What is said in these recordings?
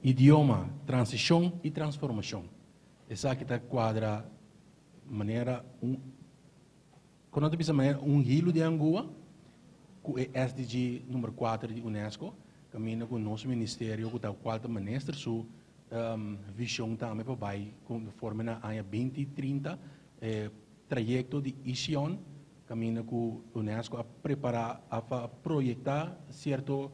idioma, transição e transformação. Essa aqui está quadra maneira quando nós pensamos hilo de Angola, com o SDG número 4 de Unesco, caminha com o nosso ministério, com o qual ministra sua visão também para vai com forma na área 2030, trajeto de Ision, caminha com o Unesco a preparar, a projetar certo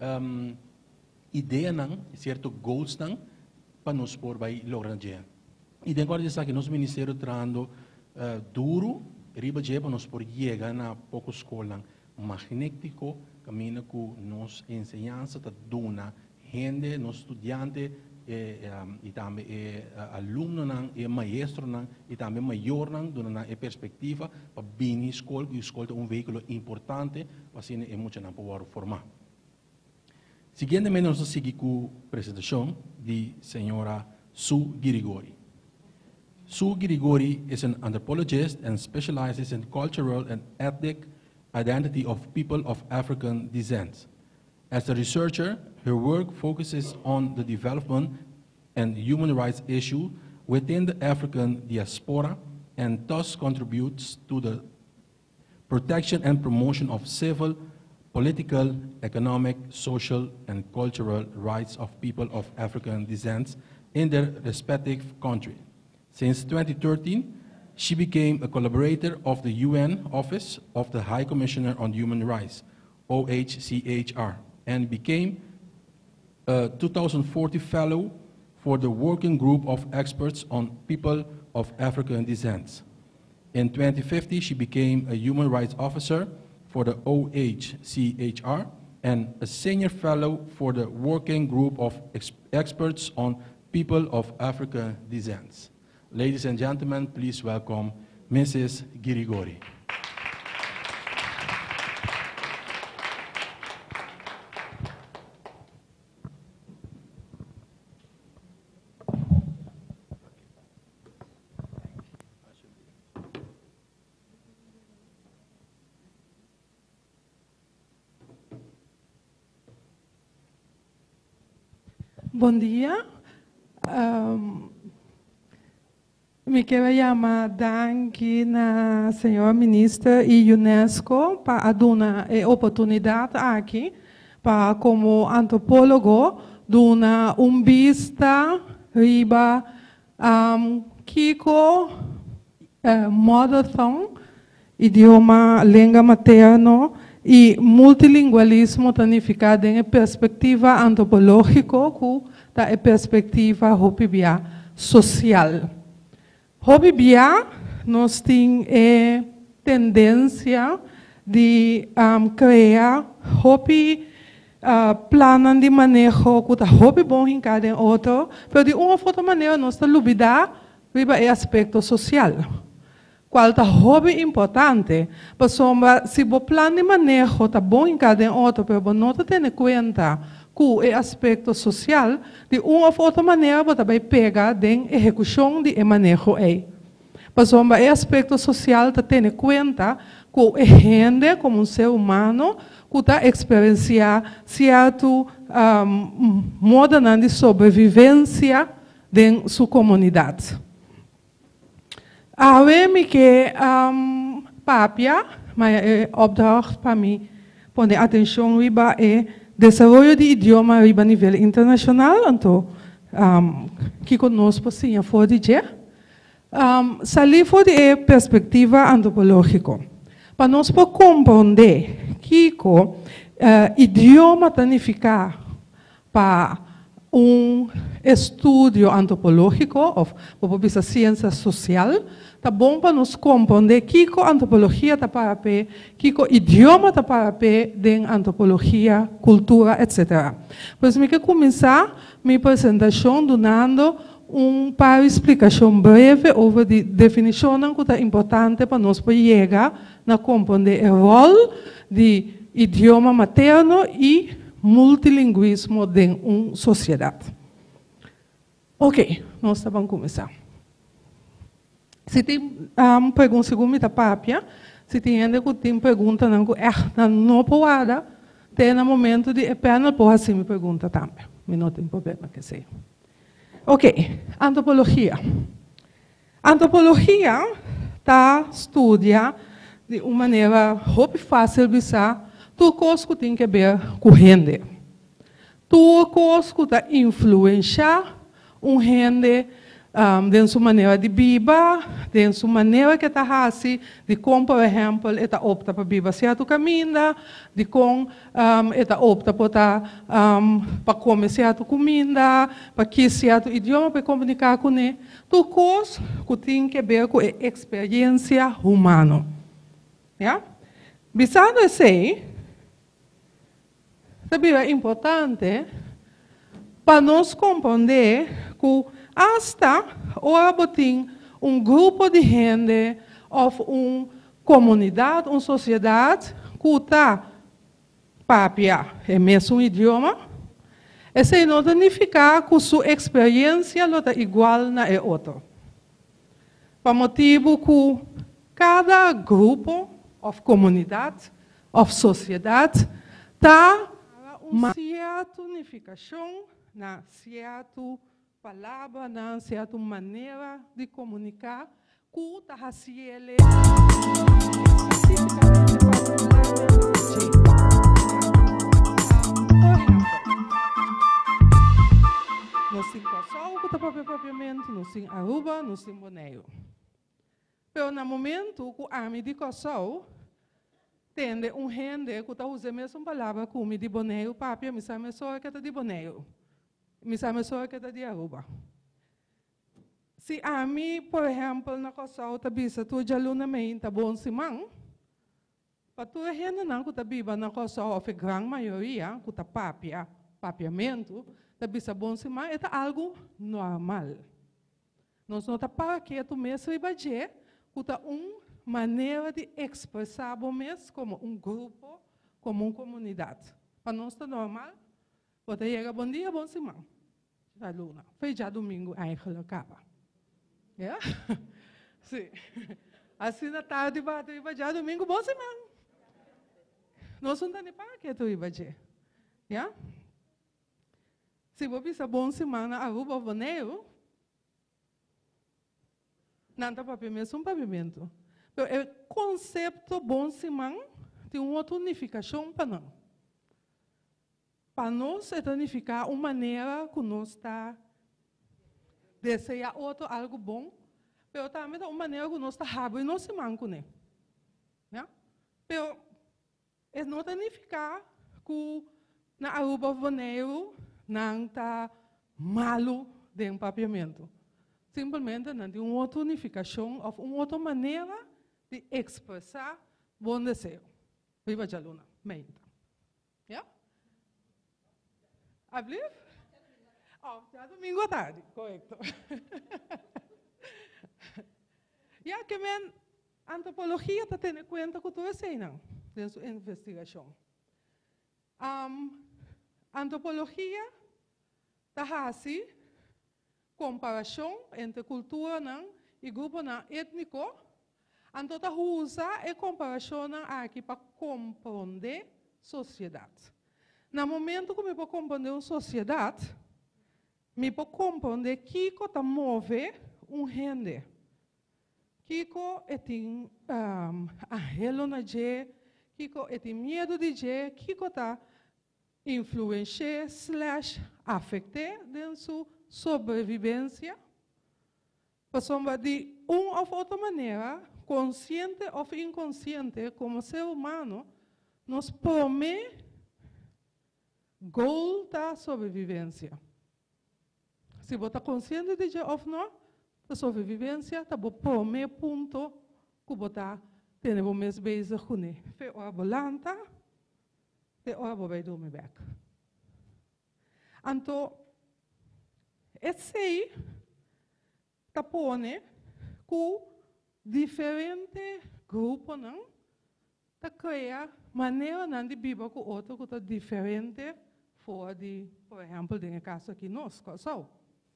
ideia não, certo goals não, para nos por vai lograr dia. E dentro disso aqui nosso ministério trabalhando duro, riba dia para nos por chegar na pouco escola magnético, caminha com nos ensinança da dona, gente, nos estudante e também aluno não, e maestro não, e também maior não, dona a perspectiva para bem escola, que escola é veículo importante, assim é muito não para formar. Seguidamente, nós seguimos com a apresentação de senhora Sue Girigori. Sue Girigori is an anthropologist and specializes in cultural and ethnic identity of people of African descent. As a researcher, her work focuses on the development and human rights issues within the African diaspora and thus contributes to the protection and promotion of civil, political, economic, social, and cultural rights of people of African descent in their respective countries. Since 2013, she became a collaborator of the UN Office of the High Commissioner on Human Rights, OHCHR, and became a 2040 Fellow for the Working Group of Experts on People of African Descent. In 2050, she became a Human Rights Officer for the OHCHR and a Senior Fellow for the Working Group of Experts on People of African Descent. Ladies and gentlemen, please welcome Mrs. Girigori. Bom dia. Me quero chamar danke na senhora ministra e Unesco para dar a oportunidade aqui para como antropólogo dar vista riba Kiko mother tongue, idioma língua materno e multilingualismo significa em perspectiva antropológica com a perspectiva hobibia social. Hobibia nós temos a tendência de criar hobby planos de manejo que é hobby bom em cada outro, mas de uma outra maneira nós temos que riba o aspecto social. Qual é hobby importante? Porque se o plano de manejo está bom em cada outro, mas não tem em conta com o aspecto social, de uma ou outra maneira você vai pegar em execução de manejo aí. Mas o aspecto social tem em conta com a gente como um ser humano que está experienciando certo modo de sobrevivência em sua comunidade. Agora que papia, mas opdracht para mim, poner atenção riba desenvolvimento de idioma riba a nível internacional, então que conosco sim for dizer, sair for de perspectiva antropológica, para nós poder compreender que idioma significa para estudo antropológico ou para a ciência social, tá bom para nos compreender que a antropologia está para que o idioma está para de antropologia, cultura, etc. Pois me quero começar minha apresentação dando par de explicação breve sobre a definição que é importante para nós chegar a compreender o rol de idioma materno e multilinguismo de uma sociedade. Ok, nós vamos começar. Se tem uma pergunta, segundo a papia, se tem ainda que tem pergunta, não pode, tem no momento de apenas por assim me pergunta também. não tem problema que sei. Ok, antropologia. Antropologia estuda de uma maneira muito fácil de pensar tudo coisa que tem que ver com gente. Tudo coisa que está influenciar gente de sua maneira de viver, de sua maneira que está assim, de como, por exemplo, está opta para viver certo caminho, de como está opta para comer certa comida, para que certo idioma para comunicar com ele. Tudo coisa que tem que ver com a experiência humana. Yeah? Pensando assim, também é importante para nós compreender que hasta agora tem grupo de gente ou uma comunidade, uma sociedade que está papia é mesmo idioma, isso não significa que sua experiência é igual na outra. Por motivo que cada grupo ou comunidade ou sociedade está uma certa unificação na certa palavra, na certa maneira de comunicar, que está fazendo nós temos Kosovo, que está propriamente, nós temos Aruba, nós temos Bonaire. Mas no momento que a de Kosovo tende gente que está usando a mesma palavra que o de Bonaire, papi, me sabe só que está de Bonaire. Me sabe só que está de Aruba. Se a mim, por exemplo, na Kosovo, está bisa tu jaluna me está bom simang, para tu gente não que está viva na Kosovo, a grande maioria que está papiamento, está bisa bom simang, é algo normal. Nós não está para que tu mesmo ibaje, que está maneira de expressar o mesmo como grupo, como uma comunidade. Para nós está normal, você chega bom dia, bom simang. Da luna. Foi já domingo, eigenlijk acaba. Yeah? Sim. Assim na tarde, já domingo, bom semana. Nós não temos para que tu iba já. Yeah? Se você pensa bom semana, Aruba, Bonaire, não está para mesmo pavimento. O conceito bom semana tem uma outra unificação para nós. Para nós, é significar uma maneira que nós está desejar outro algo bom, mas também uma maneira que nós está rápido e não se manca, né? Mas é não significar que na Aruba Bonaire não está malo de papiamento. Simplesmente não tem uma outra unificação ou uma outra maneira de expressar bom desejo. Viva Jaluna, meita. Yeah? Abrir? Já domingo à tarde, correto. E a que a antropologia está tendo em conta que tudo isso não, de sua investigação. A antropologia está assim, comparação entre cultura e grupo étnico, então está usa a comparação aqui para compreender a sociedade. No momento que eu compreender uma sociedade, eu posso compreender que está movendo gente. Que tem arrelo na gente, que tem medo de gente, que está influenciando / afetando de sua sobrevivência. Passamos de uma ou outra maneira, consciente ou inconsciente, como ser humano, nos promete gol da sobrevivência. Se você está consciente de ou não, a sobrevivência está o primeiro ponto que você tem o mês bezig com ele. Foi hora volanta, foi hora vai dormir back. Então, esse aí está pondo que diferentes grupos não está criando maneira de viver com outro que está diferente fora de, por exemplo, no caso aqui nós, Kosovo.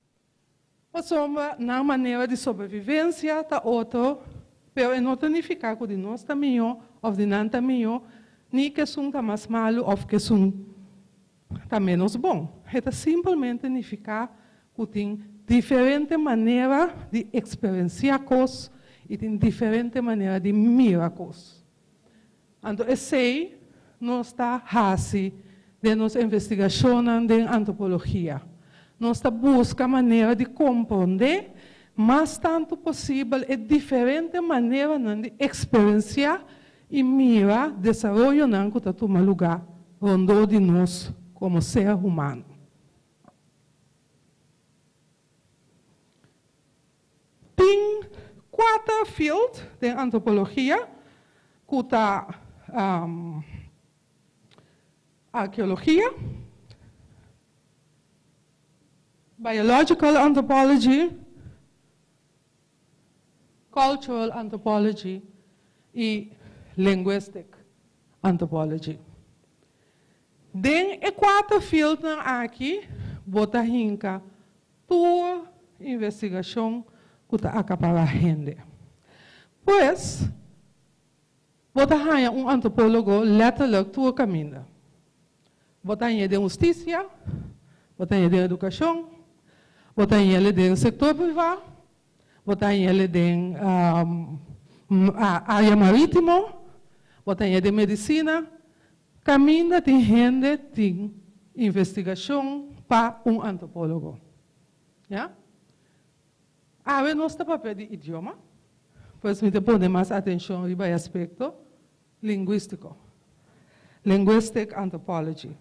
Na maneira de sobrevivência está outro, mas não significa que nós está melhor ou de não está melhor, nem que são mais malo ou que são está menos bom. É simplesmente significa que tem diferente maneira de experienciar coisas e tem diferente maneira de mirar coisas. Então, esse não está assim de nossa investigação de antropologia. Nós está busca maneira de compreender mais tanto possível a diferente maneira de experienciar e mirar desenvolvimento não que está tomando lugar onde de nós como ser humano. Tem 4 fields de antropologia que está arqueologia, biological anthropology, cultural anthropology e linguistic anthropology. Den e 4 fields aqui, bota hinka tua investigação que está acabando rende. Pois, bota hanha antropólogo letterlijk tua caminho. Bota hanha de justiça, bota hanha de educação, bota hanha de setor privado, bota hanha de área marítima, bota hanha de medicina. Caminho tem gente, tem investigação para antropólogo. Yeah? Agora, nós estamos papel de idioma, pois me põe mais atenção no aspecto linguístico. Linguistic anthropology.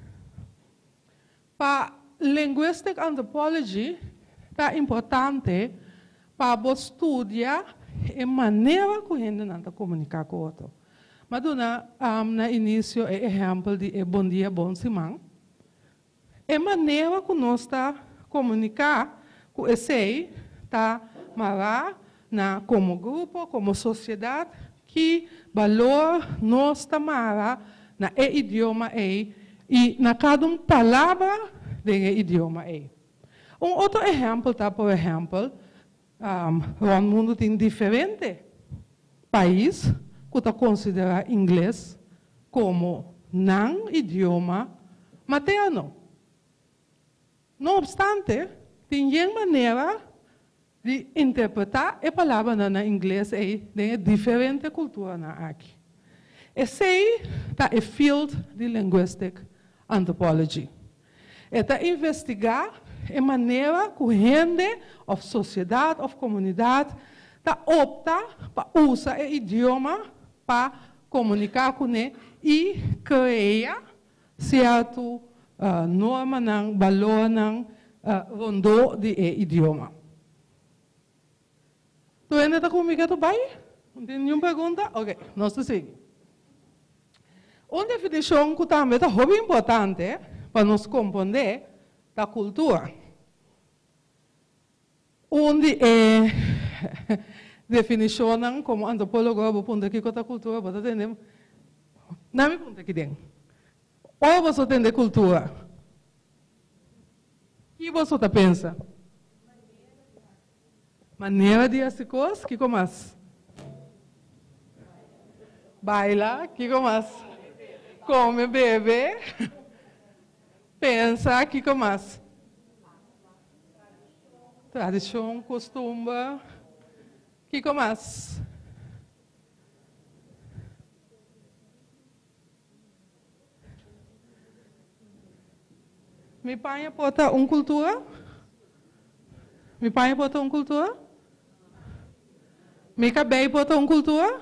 Para linguistic anthropology, é importante para estudar a maneira que a gente não comunica com o outro. Mas, no início, é exemplo de bom dia, bom semana. A maneira que nós comunicamos com esse está como grupo, como sociedade, que valor nós tomamos no idioma e na cada palavra do idioma. Outro exemplo está, por exemplo, o mundo tem diferentes países que está considerado inglês como não idioma materno. Não obstante, tem uma maneira de interpretar a palavra no inglês e de diferente cultura aqui. Esse é o field de linguistic anthropology. É investigar a maneira que a gente, a sociedade, a comunidade, opta para usar o idioma para comunicar com ele e criar certo norma, valor, rondo de idioma. Tu ainda está comigo, tu vai? Não tem nenhuma pergunta? Ok, nós seguimos. Uma definição que também é muito importante para nos compreender a cultura. Onde é definição como antropólogo, eu ponto aqui com a cultura, você entende? Não me ponto aqui dentro. Ou você entende cultura? O que você pensa? Maneira de fazer coisas, que mais? Baila, que mais? Come, bebe. Pensa, que mais? Tradição, costume. Que mais? Me pai bota cultura? Me pai bota cultura? Me cabei bota cultura?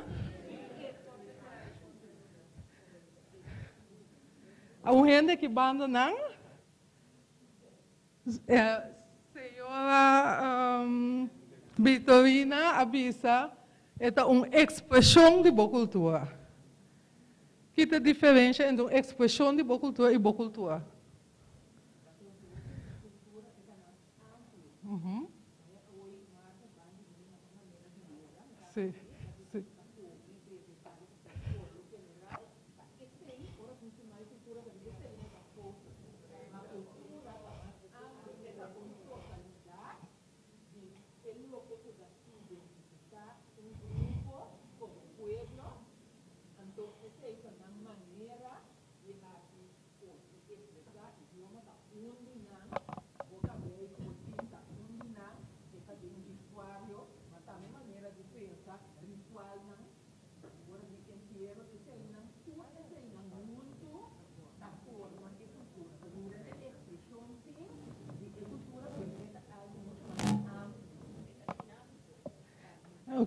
A gente que banda não? Senhora Vitorina avisa, é uma expressão de boa cultura. Que é a diferença entre uma expressão de boa cultura e boa cultura? Sim, sim.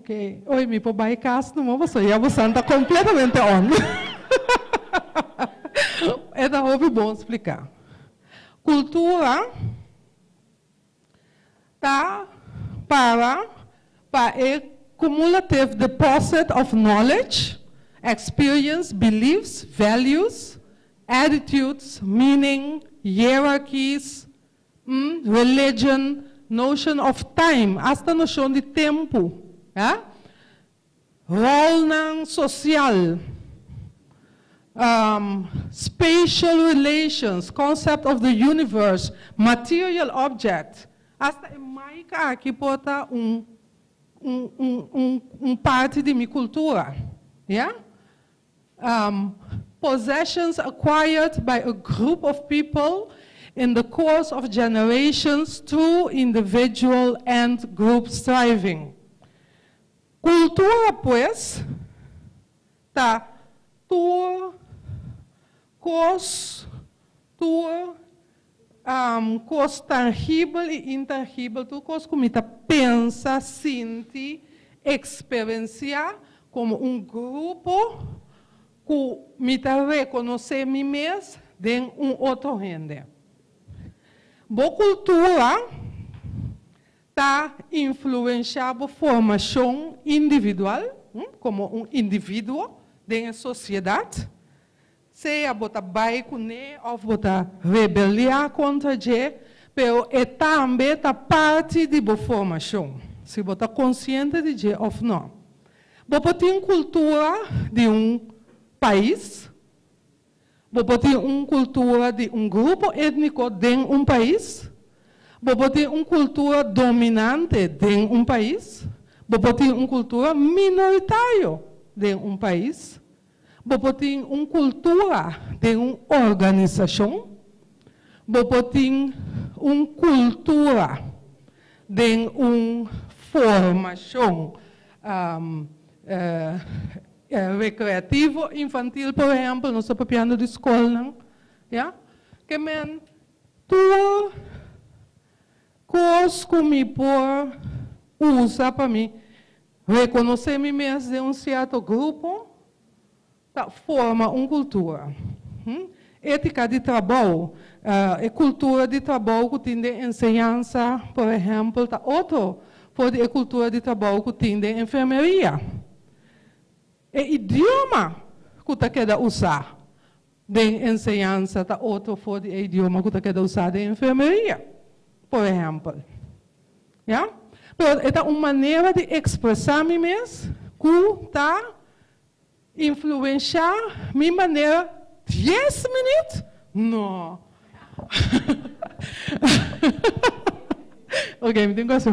Ok. Oi, me por bypass, não vou sair, você está completamente on. É da hobby bom explicar. Cultura tá para a cumulative deposit of knowledge, experience, beliefs, values, attitudes, meaning, hierarchies, religion, notion of time, hasta noção de tempo, yeah? Rol social, spatial relations, concept of the universe, material object, hasta Maica aqui bota parte de minha cultura, yeah? Possessions acquired by a group of people in the course of generations through individual and group striving. Cultura, pues, tá cos tangível e intangível, tu cos como tá pensa, sente, experienciar como grupo que me tá reconhecer mim mesmo de outro gente. Boa cultura está influenciando a formação individual, como indivíduo dentro da sociedade, seja botar baixo ou botar rebeliar contra ele, mas é também parte de boa formação, se botar consciente de ele ou não. Boa tem cultura de país, boa tem cultura de grupo étnico dentro país, boa tem cultura dominante dentro país, boa tem cultura minoritária dentro país, boa tem cultura de organização, boa tem cultura de formação recreativo, infantil, por exemplo, não estou papiando de escola, não? Yeah? Que men, tu coisas que me por usa para mim reconhecer me mesmo de certo grupo, tá, forma cultura. Ética de trabalho, cultura de trabalho que tem de ensinança, por exemplo, tá outro, pode é cultura de trabalho que tem de enfermaria. É idioma que você quer usar de ensinança, tá outro pode é idioma que você quer usar de enfermaria, por exemplo. Yeah? É uma maneira de expressar-me mesmo que está influenciar minha maneira 10 minutos? Não. Ok, me tenho que ser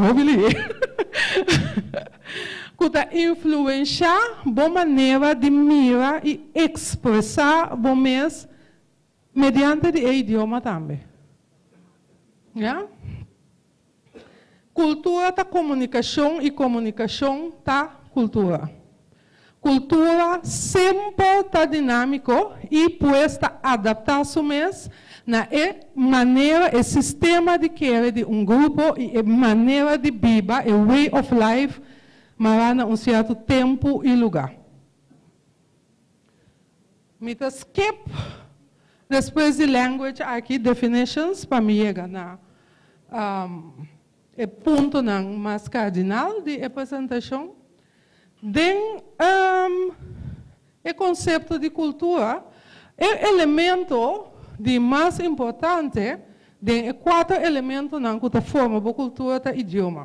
que influenciar boa maneira de mirar e expressar bom mês mediante o idioma também. Yeah? Cultura tá comunicação e comunicação tá cultura. Cultura sempre está dinâmico e pode adaptar-se mesmo na maneira, o sistema de querer de grupo e a maneira de viver, o way of life, mas em certo tempo e lugar. Me skip depois de language aqui definitions para me chegar na ponto mais cardinal de apresentação. O conceito de cultura é o elemento de mais importante de 4 elementos que formam a cultura da idioma.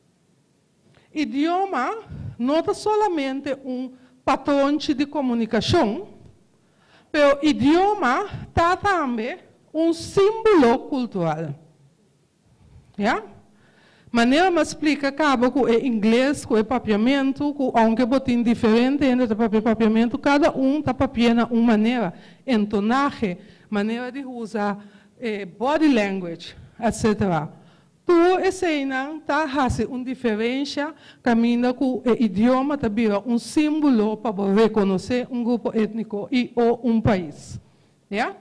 Idioma não é somente padrão de comunicação, mas idioma é também símbolo cultural. Yeah? Maneira mais explica acaba com o inglês, com o papiamento, com aunque botin diferente entre o papiamento, cada está papiando uma maneira, entonagem, maneira de usar body language, etc. Tu ensina está fazendo uma diferença, caminha com o idioma, tá vira símbolo para reconhecer grupo étnico e ou país. Yeah?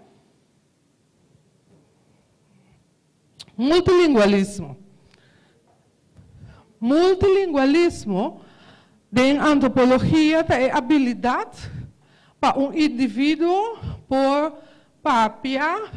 Multilingualismo. Multilingualismo em antropologia é habilidade para um indivíduo por papiar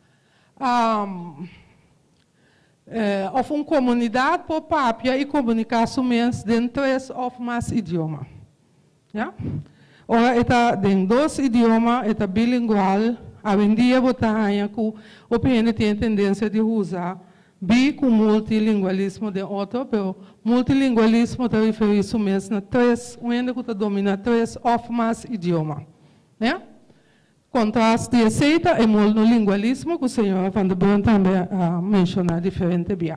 ou uma comunidade por papiar e comunicar-se mesmo em 3 ou mais idiomas. Ja? Ora, está em 2 idiomas, está bilingual. Hoje em dia, você tem tendência de usar com multilingualismo de outro, mas multilingualismo está referido mesmo a 3, onde você domina 3 ou mais idiomas. Né? Contraste de aceita é monolingualismo, que o senhor Van der Brun também mencionou diferente via.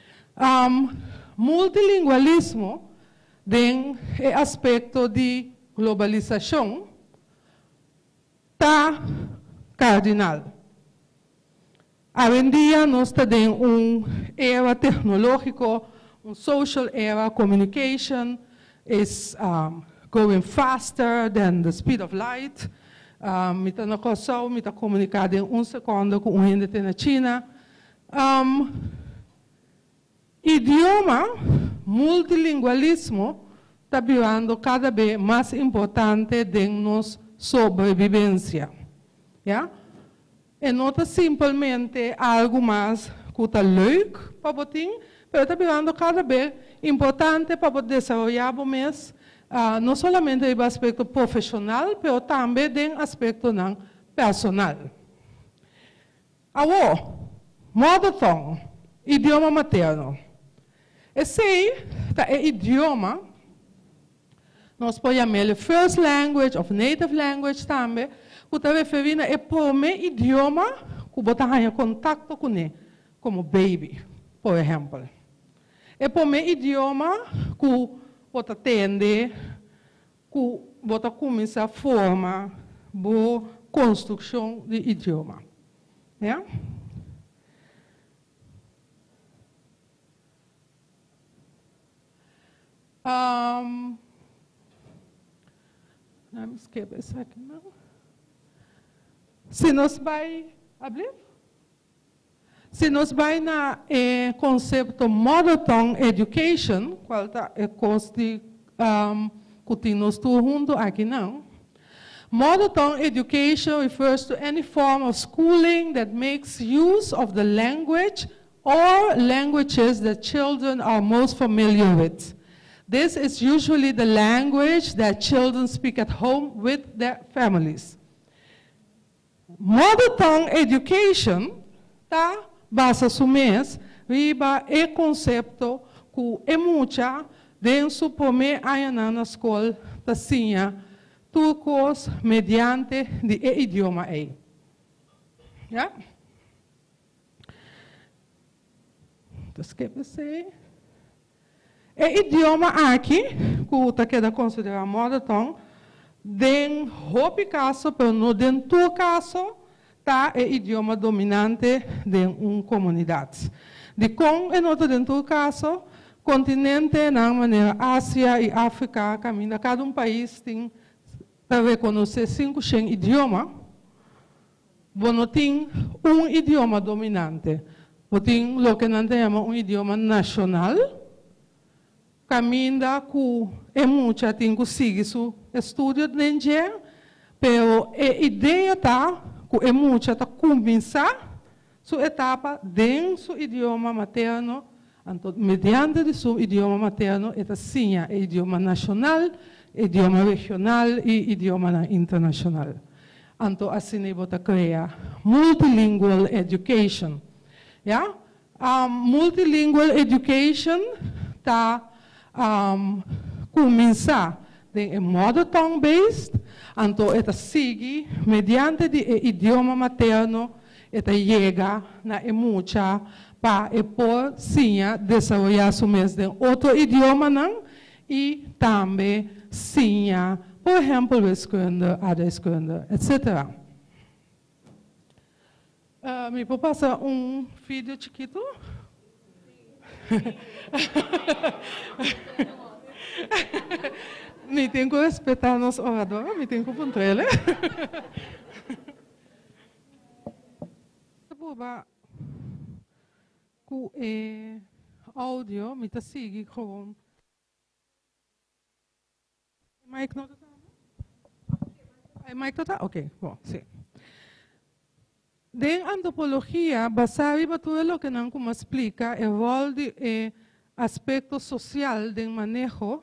Multilingualismo tem o aspecto de globalização tá cardinal. Hoje em dia nós temos era tecnológico, social era, communication is going faster than the speed of light. Mita na coisa, mita comunicar em segundo com gente na China. Idioma, multilingualismo, está virando cada vez mais importante em nossa sobrevivência. Yeah? E não é simplesmente algo mais que está leuk para você, mas está virando cada vez importante para desenvolver mais, não somente no aspecto profissional, mas também no aspecto personal. Agora, mother tongue, idioma materno. Esse é o idioma, nós podemos chamar first language, of native language também, que está referindo ao primeiro idioma que você tem contato com ele, como baby, por exemplo. É o primeiro idioma que você tende, que você começa a formar a construção de idioma. Yeah? Não me esqueça isso aqui, não. Se nós vai abrir? Se nós vai na conceito Mother Tongue Education, qual está o custo que nós estamos juntos aqui, não. Mother Tongue Education refers to any form of schooling that makes use of the language or languages that children are most familiar with. This is usually the language that children speak at home with their families. Mother tongue education está baseado mesmo riba o conceito que é muita dentro do primeiro ano na escola da sinha turcos mediante de idioma aí. Ja? Dus que você o idioma aqui, que está queda considerado mother tongue, den hopi caso, pero no den tu caso, está o idioma dominante de uma comunidade. De com e nota den tu caso, continente na maneira Ásia e África caminha, cada país tem para reconhecer 5 idiomas, não tem idioma dominante, tem o que nós chamamos idioma nacional. Caminha que é muito tem que seguir seu estudo de engenharia, mas a ideia está que é muito está começar sua etapa dentro do idioma materno, então mediante de seu idioma materno, está sim o idioma nacional, idioma regional e idioma internacional. Então assim ele vai criar multilingual education, ja? Multilingual education está começar em mother tongue based, então esta sigue mediante o idioma materno, esta chega na emucha para por sim desenvolver o mesmo em outro idioma não e também sim, por exemplo, wiskunde, aardrijkskunde, etc. Me pode passar vídeo chiquito? Me tenho que respeitar nosso orador, me tenho que apontar ele. Com o áudio, me está seguindo com Mic não tá? Mic tá? Ok, bom, sim. Den antropologia, basado em tudo o que não como explica, o rol de aspecto social do manejo,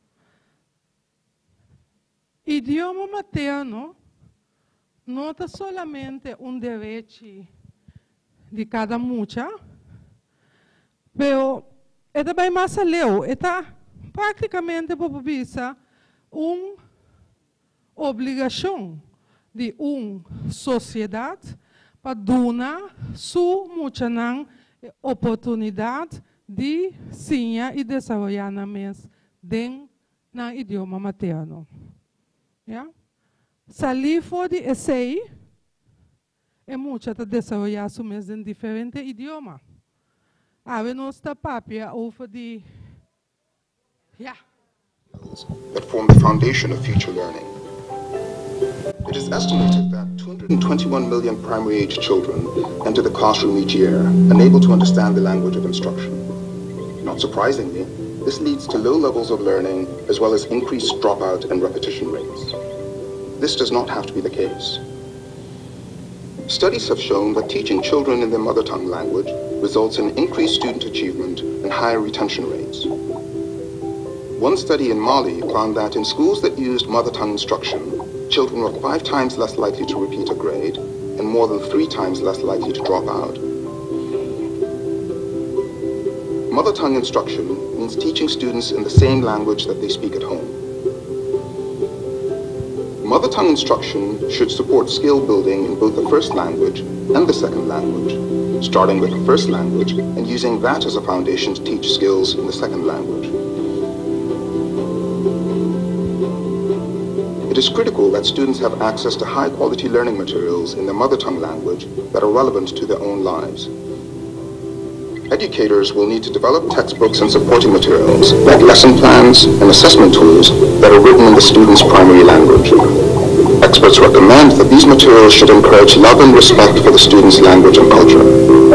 idioma materno não é solamente direito de cada mucha, mas é também mais além, é praticamente por visa obrigação de sociedade para dar muita oportunidade de ensinar e desenvolver no idioma materno. Yeah? Salir fora de esse é muito a desenvolver em diferentes idiomas. A nossa papia over de that form the foundation of future learning. It is estimated that 221 million primary-age children enter the classroom each year, unable to understand the language of instruction. Not surprisingly, this leads to low levels of learning, as well as increased dropout and repetition rates. This does not have to be the case. Studies have shown that teaching children in their mother tongue language results in increased student achievement and higher retention rates. One study in Mali found that in schools that used mother tongue instruction, children were 5 times less likely to repeat a grade and more than 3 times less likely to drop out. Mother tongue instruction means teaching students in the same language that they speak at home. Mother tongue instruction should support skill building in both the first language and the second language, starting with the first language and using that as a foundation to teach skills in the second language. It is critical that students have access to high-quality learning materials in their mother tongue language that are relevant to their own lives. Educators will need to develop textbooks and supporting materials, like lesson plans and assessment tools that are written in the student's primary language. Experts recommend that these materials should encourage love and respect for the student's language and culture.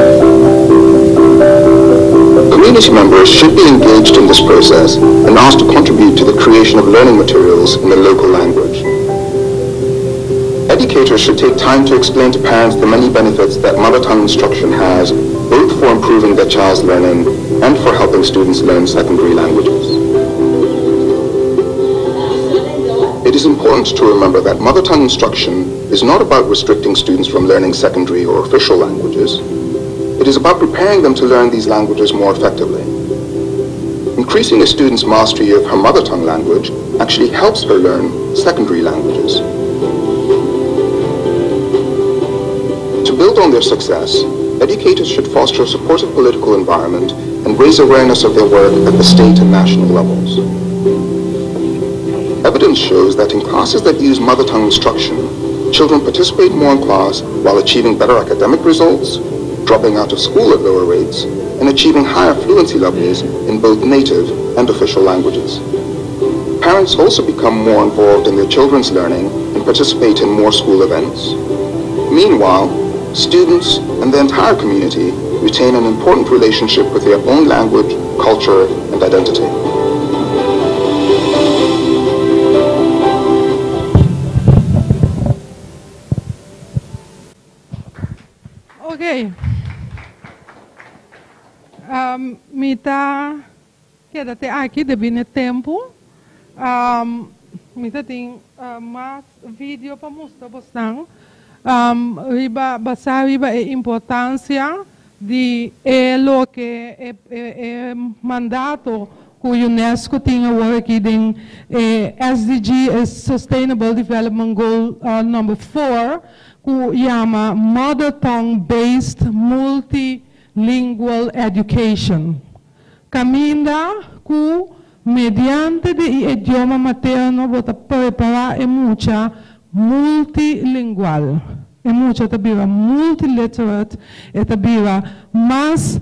Community members should be engaged in this process and asked to contribute to the creation of learning materials in the local language. Educators should take time to explain to parents the many benefits that mother tongue instruction has, both for improving their child's learning and for helping students learn secondary languages. It is important to remember that mother tongue instruction is not about restricting students from learning secondary or official languages. It is about preparing them to learn these languages more effectively. Increasing a student's mastery of her mother tongue language actually helps her learn secondary languages. To build on their success, educators should foster a supportive political environment and raise awareness of their work at the state and national levels. Evidence shows that in classes that use mother tongue instruction, children participate more in class while achieving better academic results, dropping out of school at lower rates, and achieving higher fluency levels in both native and official languages. Parents also become more involved in their children's learning and participate in more school events. Meanwhile, students and the entire community retain an important relationship with their own language, culture, and identity. Okay. Mita quédate aqui devine tempo. Mita tem mais vídeo para mostrar bastante. Basar a importância de lo que é mandato que o UNESCO tinha aqui em SDG, Sustainable Development Goal number 4, que chama Mother Tongue Based Multilingual Education. Caminha que mediante o idioma materno bota preparar muita multilingual. É muito tabira multiliterate, é tabira mais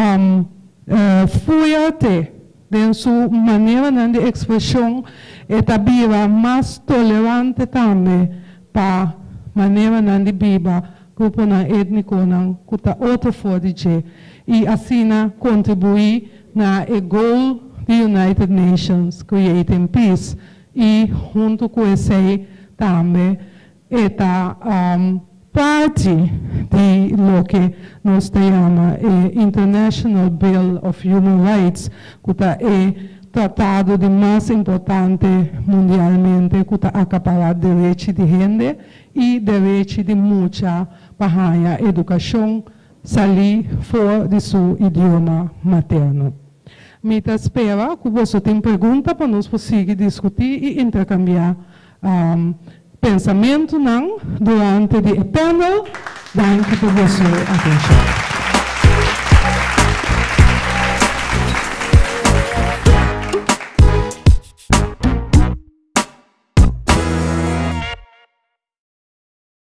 fuerte em sua maneira de expressão, é tabira mais tolerante também para maneira de viver grupo étnico que está outro forte e assim contribuir na goal the United Nations Creating Peace e junto com esse também esta parte de lo que nós chamamos International Bill of Human Rights, que é tratado de mais importante mundialmente, que acapara direitos de gente e direitos de muita para a educação sair fora de seu idioma materno. Me espera que você tenha pergunta para nós conseguir discutir e intercambiar pensamento durante o panel. Danke por sua atenção.